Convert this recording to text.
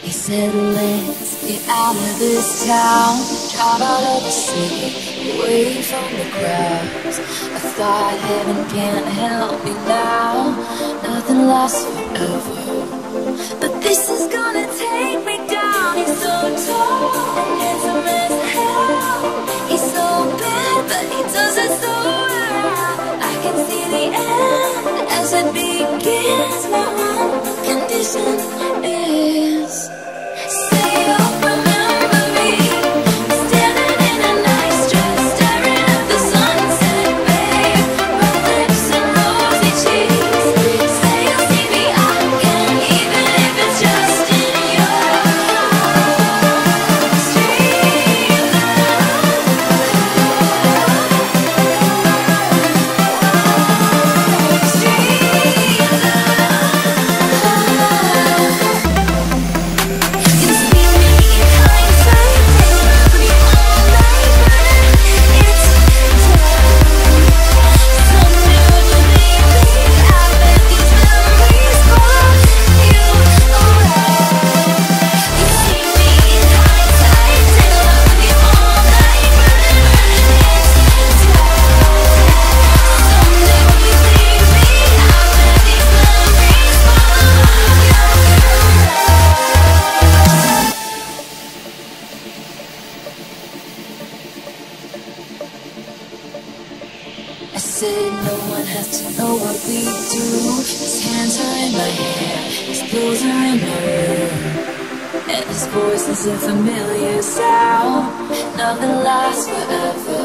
He said, let's get out of this town, drive out of the city, away from the crowds. I thought heaven can't help me now, nothing lasts forever, but this is gonna take me down. He's so tall, handsome as hell. He's so bad, but he does it so well. I can see the end as it begins. My one condition is, say you'll remember me, standing in a nice dress, staring at the sunset, babe. Red lips and rosy cheeks. Say you'll see me again, even if it's just in your I said no one has to know what we do. His hands are in my hair, his clothes are in my room, and his voice is a familiar sound. Nothing lasts forever,